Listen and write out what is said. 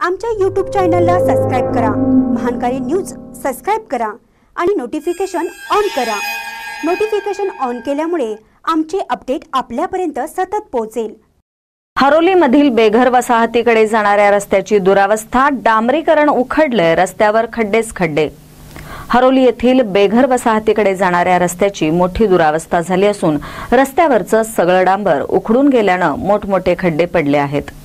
आमच्या YouTube चॅनलला subscribe करा, महानकारी न्यूज सबस्क्राइब करा आणि नोटिफिकेशन ऑन करा। नोटिफिकेशन ऑन केल्यामुळे आमचे अपडेट आपल्यापर्यंत सतत पोहोचेल। हरोलीमधील बेघर वसाहतीकडे जाणाऱ्या रस्त्याची दुरावस्था, डांबरीकरण उखडले, रस्त्यावर खड्डेच खड्डे। हरोली येथील बेघर वसाहतीकडे जाणाऱ्या रस्त्याची मोठी दुरावस्था झाली असून रस्त्यावरचं सगळं डांबर उखडून गेल्याने मोठमोठे खड्डे पडले आहेत।